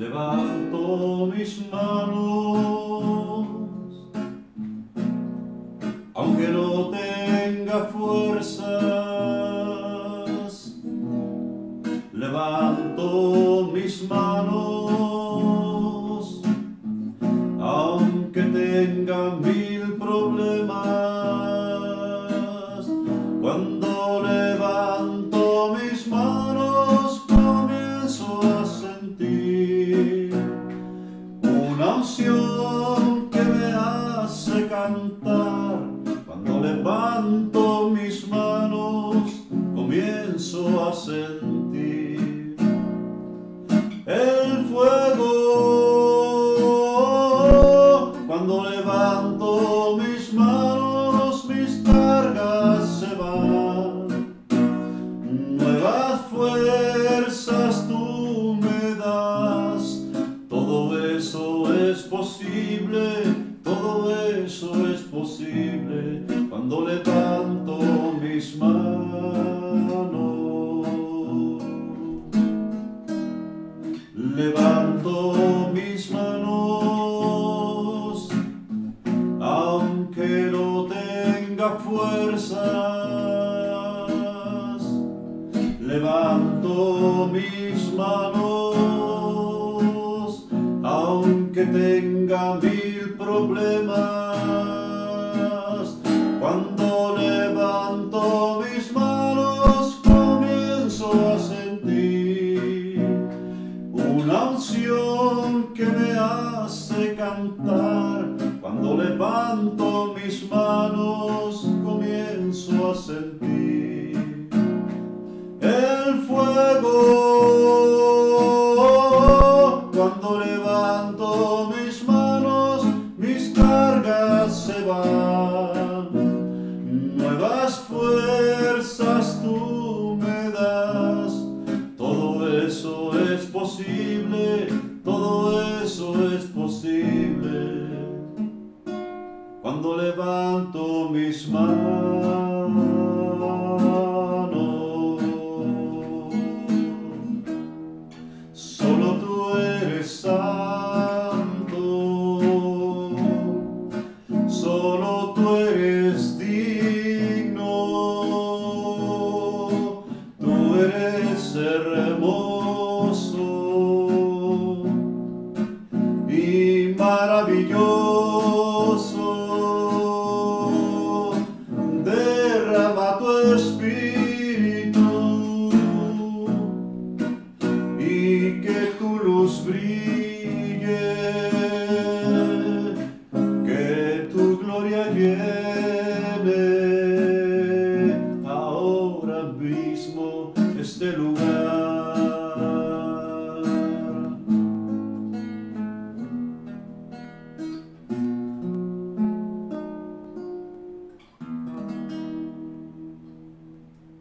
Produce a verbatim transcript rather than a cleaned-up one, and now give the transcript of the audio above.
levanto mis manos, aunque no tenga fuerzas. Levanto mis manos, aunque tenga mil problemas. Cuando levanto mis manos, comienzo a sentir una unción que me hace cantar. Cuando levanto mis manos, comienzo a sentir el fuego. Cuando levanto mis manos, mis cargas se van. Nuevas fuerzas tú me das. Todo eso es posible, todo eso es posible. Cuando levanto mis manos, levanto mis manos, aunque no tenga fuerzas. Levanto mis manos, aunque tenga mil problemas. Cuando levanto mis manos, comienzo a sentir una unción que me hace cantar. Cuando levanto mis manos, comienzo a sentir el fuego. Cuando levanto mis manos, mis cargas se van. Nuevas fuerzas tú me das. Todo eso es posible, todo eso es posible. Cuando levanto mis manos, solo tú eres santo, solo tú eres digno, tú eres hermoso y maravilloso. Derrama tu espíritu y que tu luz brille, que tu gloria llegue.